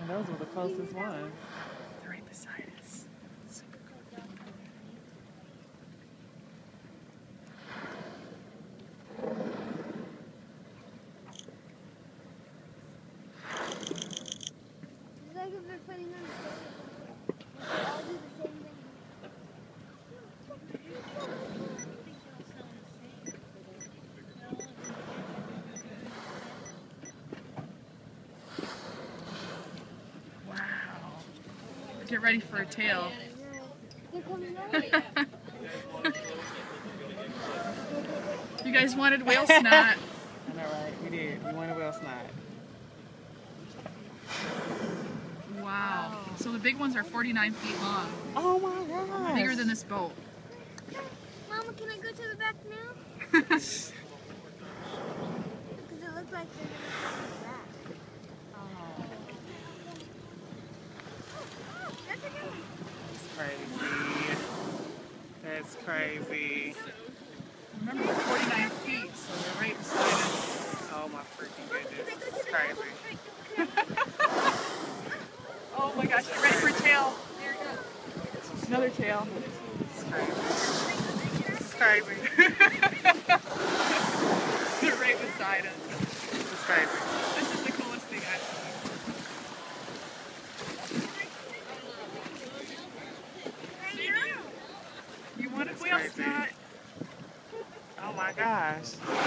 Those were the closest ones. They're right beside us. Super cool. It's like if they're putting on the they all do the same thing. Wow. Get ready for a tail. They're coming over. You guys wanted whale snot. I know, right? We did. We wanted whale snot. Wow. So the big ones are 49 feet long. Oh my gosh. Bigger than this boat. Mama, can I go to the back now? Because it looks like they're going to come back. Oh, That's a good one. that's crazy. That's crazy. Remember, they're 49 feet, so they're right beside us. Oh my freaking goodness. This is crazy. Oh my gosh, get ready for a tail. There it goes. Another tail. This is crazy. This is crazy. They're right beside us. This is crazy. This is the coolest thing I've seen. You wanted whale crazy. snot? Oh my gosh.